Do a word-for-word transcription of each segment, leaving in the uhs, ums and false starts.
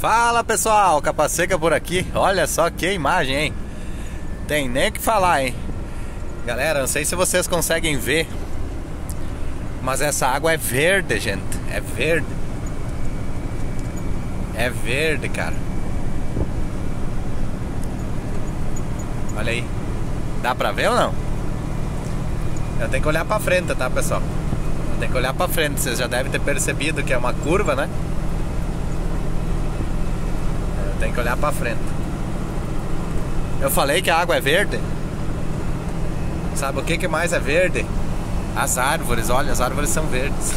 Fala pessoal, Capa Seca por aqui. Olha só que imagem, hein? Tem nem o que falar, hein? Galera, não sei se vocês conseguem ver, mas essa água é verde, gente. É verde. É verde, cara. Olha aí. Dá pra ver ou não? Eu tenho que olhar pra frente, tá, pessoal? Eu tenho que olhar pra frente. Vocês já devem ter percebido que é uma curva, né? Eu tenho que olhar pra frente. Eu falei que a água é verde. Sabe o que que mais é verde? As árvores. Olha, as árvores são verdes.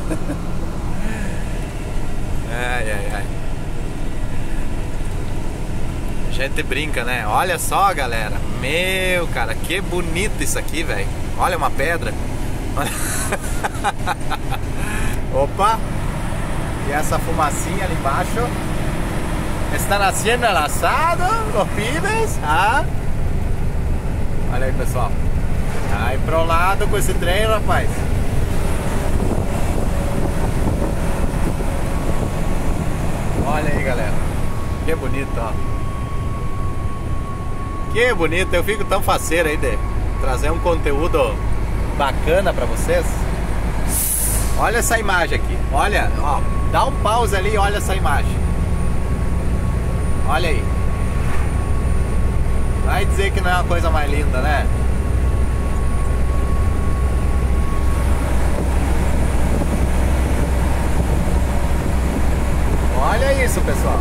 Ai, ai, ai. A gente brinca, né? Olha só, galera. Meu, cara, que bonito isso aqui, velho. Olha uma pedra. Opa. E essa fumacinha ali embaixo. Estão haciendo el asado, los pibes. Ah. Olha aí, pessoal. Aí pro lado com esse trem, rapaz. Olha aí, galera. Que bonito, ó. Que bonito. Eu fico tão faceiro aí de trazer um conteúdo bacana pra vocês. Olha essa imagem aqui. Olha, ó. Dá um pause ali e olha essa imagem. Olha aí. Vai dizer que não é uma coisa mais linda, né? Olha isso, pessoal.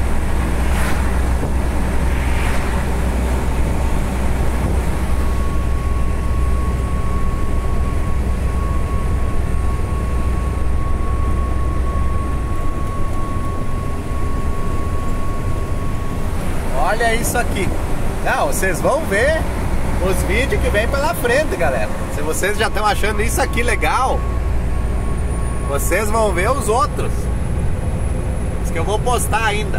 Olha isso aqui. Não, vocês vão ver os vídeos que vem pela frente, galera. Se vocês já estão achando isso aqui legal, vocês vão ver os outros que eu vou postar ainda.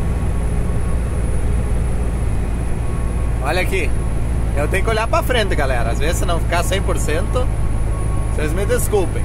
Olha aqui. Eu tenho que olhar pra frente, galera. Às vezes, se não ficar cem por cento, vocês me desculpem.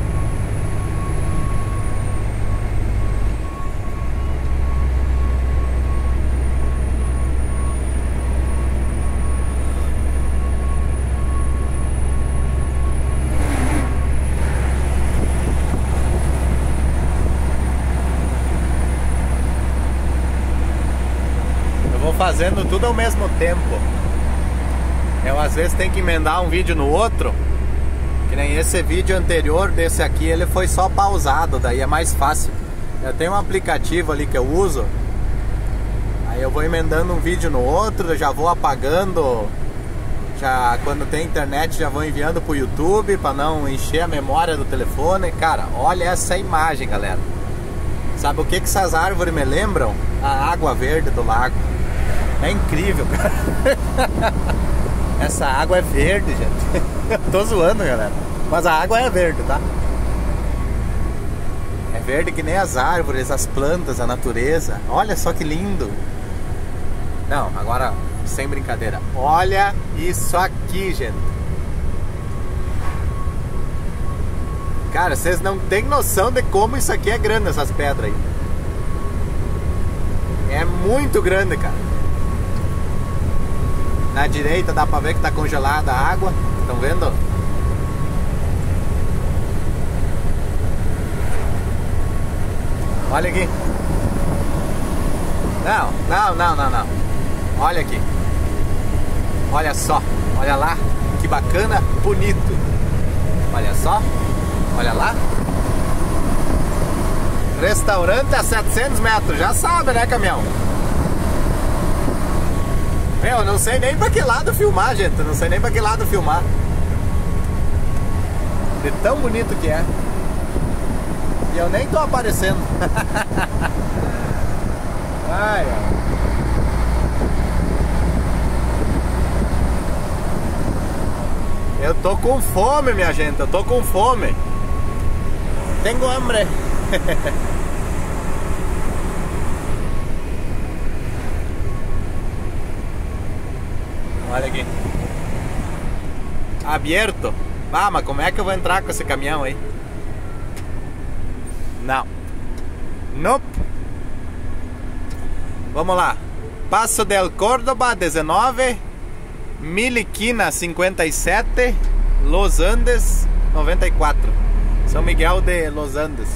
Fazendo tudo ao mesmo tempo. Eu às vezes tenho que emendar um vídeo no outro. Que nem esse vídeo anterior desse aqui, ele foi só pausado, daí é mais fácil. Eu tenho um aplicativo ali que eu uso. Aí eu vou emendando um vídeo no outro, já vou apagando. Já quando tem internet já vou enviando pro YouTube para não encher a memória do telefone. Cara, olha essa imagem, galera. Sabe o que que essas árvores me lembram? A água verde do lago. É incrível, cara. Essa água é verde, gente. Eu tô zoando, galera. Mas a água é verde, tá? É verde que nem as árvores, as plantas, a natureza. Olha só que lindo. Não, agora, sem brincadeira. Olha isso aqui, gente. Cara, vocês não têm noção de como isso aqui é grande, essas pedras aí. É muito grande, cara. Na direita dá pra ver que tá congelada a água. Estão vendo? Olha aqui. Não, não, não, não, não. Olha aqui. Olha só. Olha lá. Que bacana, bonito. Olha só. Olha lá. Restaurante a setecentos metros. Já sabe, né, caminhão? Meu, eu não sei nem pra que lado filmar, gente. Eu não sei nem pra que lado filmar. De tão bonito que é. E eu nem tô aparecendo. Ai, ó. Eu tô com fome, minha gente. Eu tô com fome. Tenho hambre. Olha aqui. Aberto. Ah, mas como é que eu vou entrar com esse caminhão aí? Não. Nope. Vamos lá. Passo del Córdoba dezenove, Miliquina cinquenta e sete, Los Andes noventa e quatro. São Miguel de Los Andes.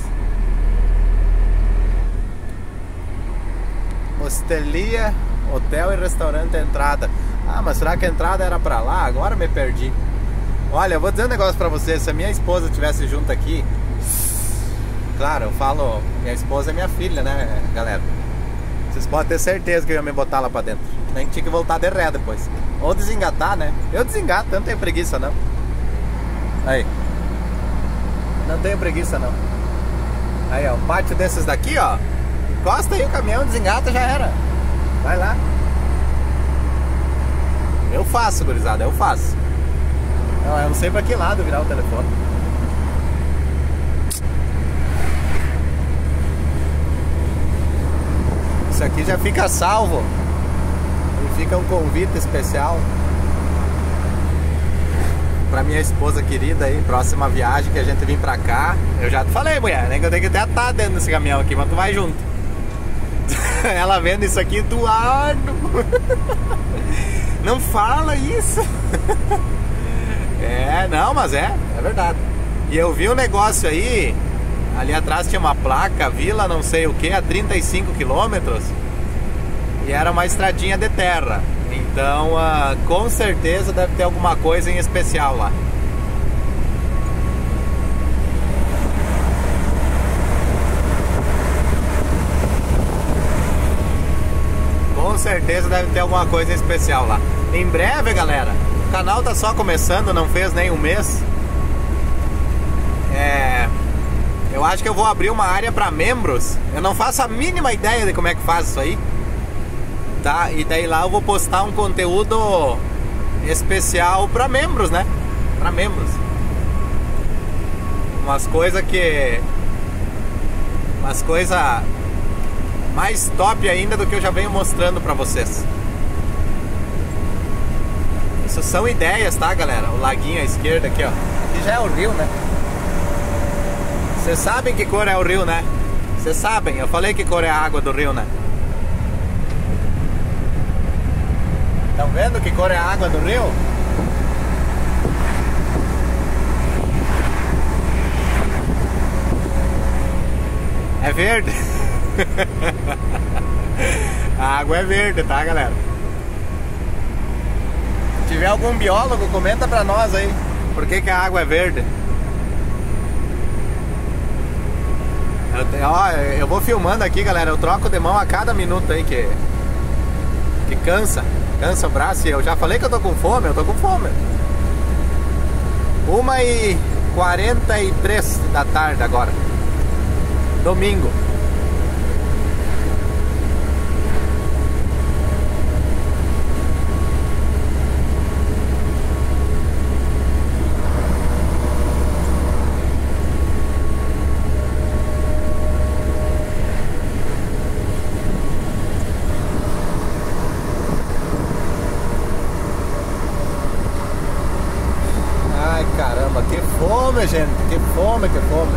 Hostelia, hotel e restaurante entrada. Ah, mas será que a entrada era pra lá? Agora me perdi. Olha, eu vou dizer um negócio pra vocês. Se a minha esposa estivesse junto aqui, claro, eu falo, minha esposa é minha filha, né, galera? Vocês podem ter certeza que eu ia me botar lá pra dentro. A gente tinha que voltar de ré depois. Ou desengatar, né? Eu desengato, eu não tenho preguiça não. Aí. Não tenho preguiça não. Aí, ó, um pátio desses daqui, ó. Encosta aí o caminhão, desengata, já era. Vai lá. Eu faço, gurizada, eu faço. Não, eu não sei pra que lado virar o telefone. Isso aqui já fica salvo. E fica um convite especial pra minha esposa querida aí, próxima viagem que a gente vir pra cá. Eu já te falei, mulher, né, que eu tenho que até estar dentro desse caminhão aqui, mas tu vai junto. Ela vendo isso aqui, Eduardo. Não fala isso. É, não, mas é, é verdade. E eu vi um negócio aí, ali atrás tinha uma placa, Vila não sei o que, a trinta e cinco quilômetros. E era uma estradinha de terra. Então, uh, com certeza deve ter alguma coisa em especial lá. Com certeza deve ter alguma coisa em especial lá. Em breve, galera, o canal tá só começando, não fez nem um mês. É... Eu acho que eu vou abrir uma área para membros. Eu não faço a mínima ideia de como é que faz isso aí. Tá? E daí lá eu vou postar um conteúdo especial para membros, né? Para membros. Umas coisas que... Umas coisas mais top ainda do que eu já venho mostrando para vocês. Isso são ideias, tá, galera? O laguinho à esquerda aqui, ó. Aqui já é o rio, né? Vocês sabem que cor é o rio, né? Vocês sabem, eu falei que cor é a água do rio, né? Estão vendo que cor é a água do rio? É verde. A água é verde, tá, galera? Se tiver algum biólogo, comenta pra nós aí por que que a água é verde. Eu, te, ó, eu vou filmando aqui, galera. Eu troco de mão a cada minuto aí que, que cansa. Cansa o braço. E eu já falei que eu tô com fome. Eu tô com fome. uma e quarenta e três da tarde agora. Domingo. Caramba, que fome, gente, que fome, que fome.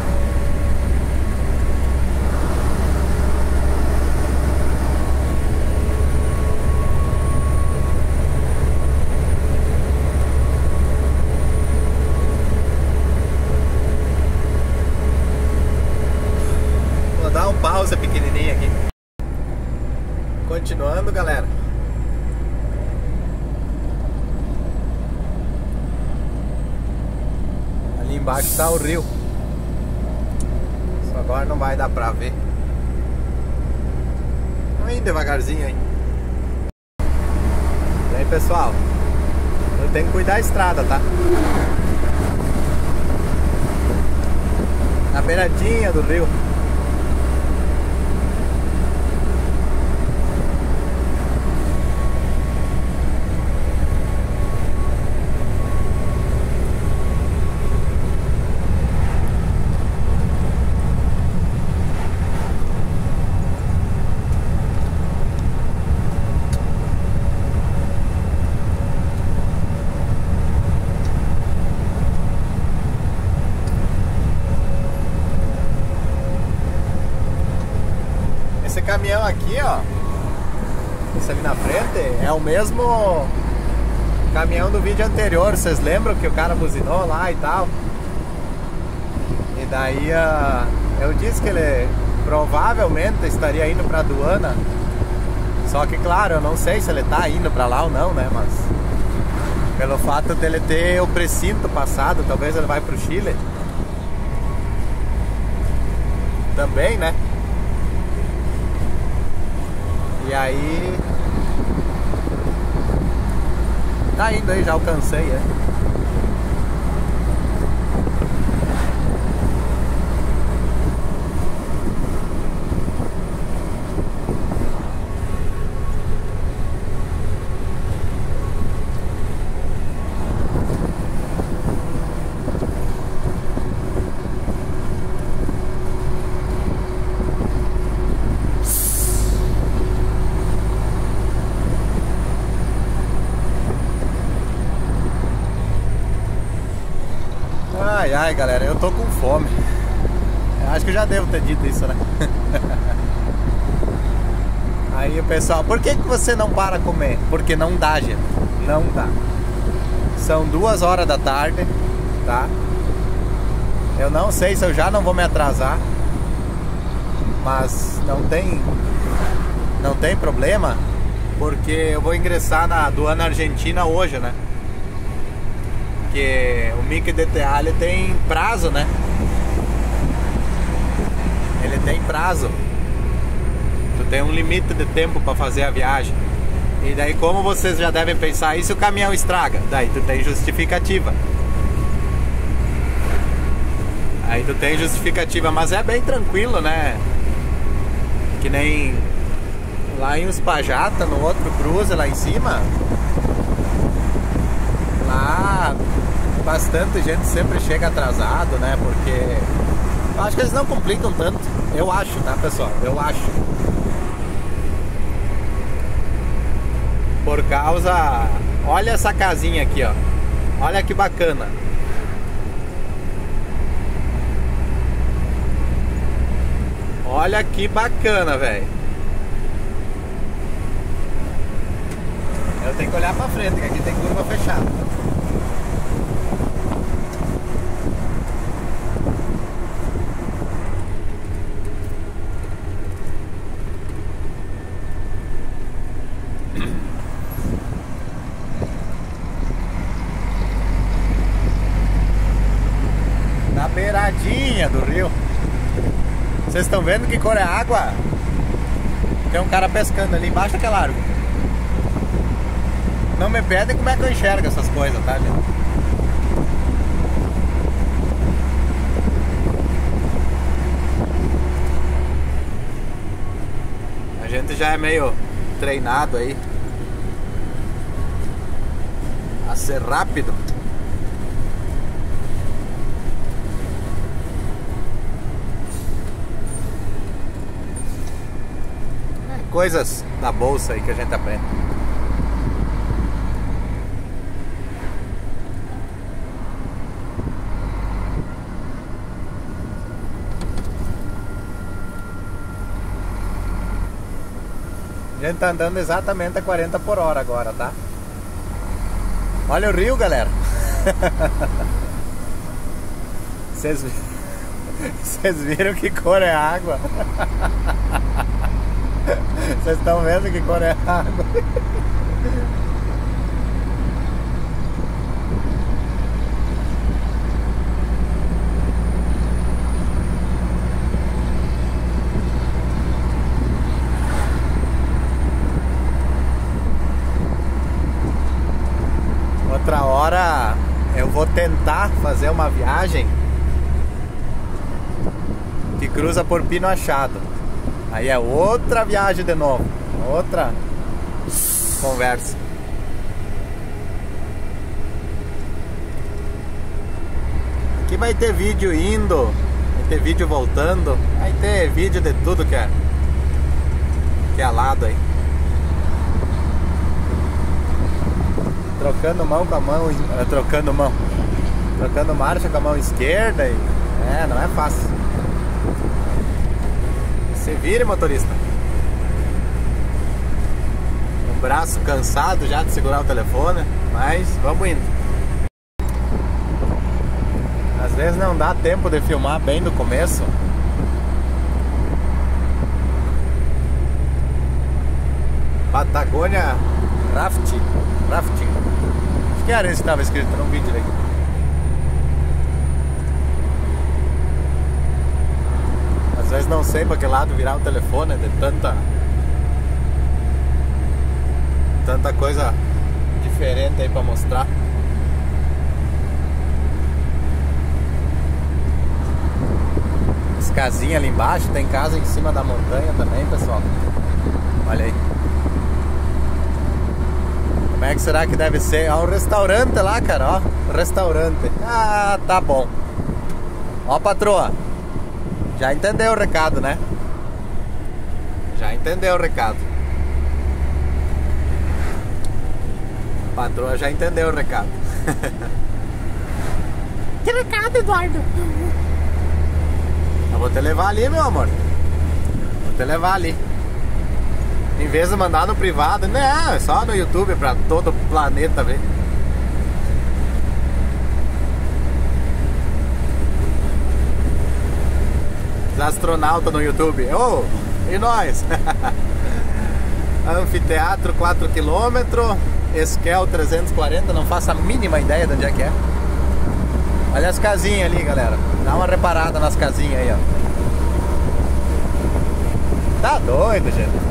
Vou dar um pausa pequenininho aqui. Continuando, galera. Ali embaixo está o rio. Só agora não vai dar pra ver. Vamos indo devagarzinho aí. E aí, pessoal, eu tenho que cuidar da estrada, tá? Na beiradinha do rio. Esse caminhão aqui, ó, Isso ali na frente é o mesmo caminhão do vídeo anterior. Vocês lembram que o cara buzinou lá e tal? E daí uh, eu disse que ele provavelmente estaria indo pra aduana. Só que claro, eu não sei se ele tá indo pra lá ou não, né? Mas pelo fato dele ter o precinto passado, talvez ele vai pro Chile também, né? E aí tá indo aí, já alcancei, é. Ai, ai, galera, eu tô com fome. Eu acho que eu já devo ter dito isso, né? Aí o pessoal, por que que você não para comer? Porque não dá, gente. Não dá. São duas horas da tarde, tá? Eu não sei se eu já não vou me atrasar, mas não tem não tem problema, porque eu vou ingressar na aduana argentina hoje, né? Porque o Mickey D T A ele tem prazo, né? Ele tem prazo. Tu tem um limite de tempo para fazer a viagem. E daí, como vocês já devem pensar, e se o caminhão estraga? Daí tu tem justificativa. Aí tu tem justificativa, mas é bem tranquilo, né? Que nem lá em Uspallata, no outro cruze lá em cima. Lá bastante gente sempre chega atrasado, né? Porque eu acho que eles não complicam tanto. Eu acho, tá, pessoal? Eu acho. Por causa... Olha essa casinha aqui, ó. Olha que bacana. Olha que bacana, velho. Eu tenho que olhar pra frente, que aqui tem curva fechada. Na beiradinha do rio. Vocês estão vendo que cor é a água? Tem um cara pescando ali embaixo daquela árvore. Não me pedem como é que eu enxergo essas coisas, tá, gente? A gente já é meio treinado aí a ser rápido. Coisas da bolsa aí que a gente aprende. A gente tá andando exatamente a quarenta por hora agora, tá? Olha o rio, galera. Vocês Vocês viram que cor é a água? Vocês estão vendo que cor é a água? Outra hora eu vou tentar fazer uma viagem que cruza por Pino Achado. Aí é outra viagem de novo, outra conversa. Aqui vai ter vídeo indo, vai ter vídeo voltando, vai ter vídeo de tudo que é, que é lado aí. Trocando mão com a mão, trocando mão, trocando marcha com a mão esquerda e... É, não é fácil. Se vire, motorista. braço cansado já de segurar o telefone, mas vamos indo. Às vezes não dá tempo de filmar bem no começo. Patagônia Rafting. Rafting. Acho que era esse que estava escrito no vídeo aí. Às vezes não sei para que lado virar o telefone de tanta tanta coisa diferente aí para mostrar. As casinhas ali embaixo, tem casa em cima da montanha também, pessoal. Olha aí. Como é que será que deve ser? Ó, o restaurante lá, cara, ó. Restaurante. Ah, tá bom. Ó, patroa. Já entendeu o recado, né? Já entendeu o recado. Patroa já entendeu o recado. Que recado, Eduardo? Eu vou te levar ali, meu amor. Vou te levar ali. Em vez de mandar no privado, não, é só no YouTube pra todo o planeta ver. Os astronautas no YouTube. Ô, oh, e nós? Anfiteatro quatro quilômetros, Esquel trezentos e quarenta, não faço a mínima ideia de onde é que é. Olha as casinhas ali, galera. Dá uma reparada nas casinhas aí, ó. Tá doido, gente.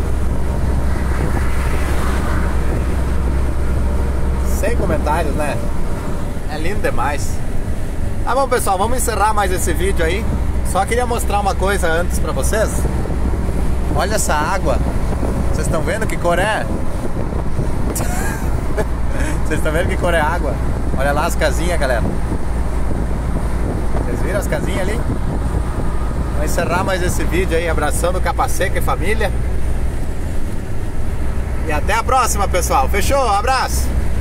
Sem comentários, né? É lindo demais. Tá bom, pessoal, vamos encerrar mais esse vídeo aí. Só queria mostrar uma coisa antes pra vocês. Olha essa água. Vocês estão vendo que cor é? Vocês estão vendo que cor é água? Olha lá as casinhas, galera. Vocês viram as casinhas ali? Vamos encerrar mais esse vídeo aí, abraçando o Capa Seca e família. E até a próxima, pessoal. Fechou? Abraço!